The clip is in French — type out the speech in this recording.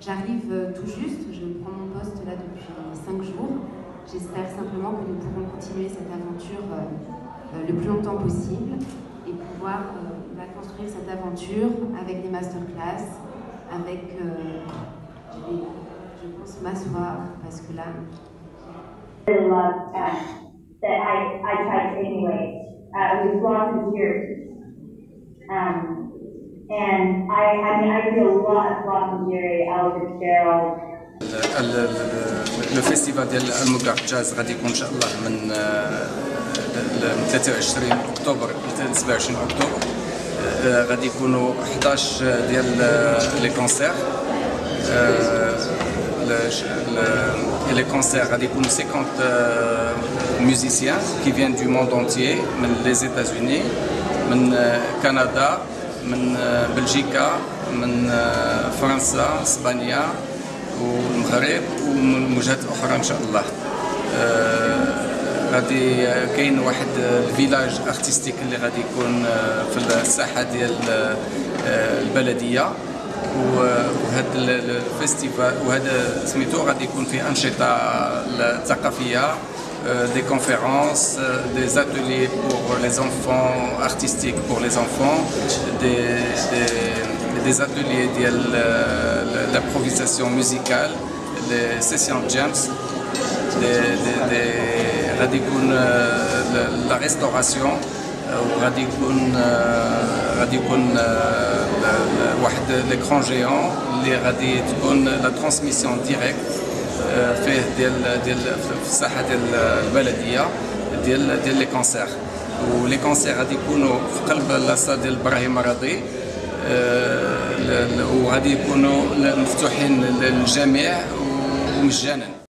J'arrive tout juste, je prends mon poste là depuis 5 jours. J'espère simplement que nous pourrons continuer cette aventure le plus longtemps possible et pouvoir construire cette aventure avec des masterclass, avec, je pense, m'asseoir parce que là... That I typed anyway. It was brought to tears. And I feel a lot from Jerry, Ella Fitzgerald. لو فيستيفال ديال الموقع جاز غادي يكون ان شاء الله من 23 اكتوبر ل 27 اكتوبر. غادي يكونوا 11 ديال لي كونسير. Les concerts غادي يكونوا 50 musiciens qui viennent du monde entier, من les États-Unis, من كندا، من بلجيكا، من فرنسا، اسبانيا والمغرب ومن وجهات اخرى ان شاء الله. غادي كاين واحد الفيلاج ارتستيك اللي غادي يكون في الساحه ديال البلديه، وهذا الفيستيفال وهذا سميتو غادي يكون فيه انشطه ثقافيه، des conférences, des ateliers pour les enfants, artistiques pour les enfants, des ateliers d'improvisation musicale, des sessions jams, غادي يكون la restauration، وغادي يكون واحد l'écran géant اللي غادي تكون la transmission directe فيه ديال في الساحه ديال البلديه ديال لي كونسير. ولي كونسير غادي يكونوا في قلب لاصال ديال ابراهيم مرضي، وغادي يكونوا مفتوحين للجميع ومجانا.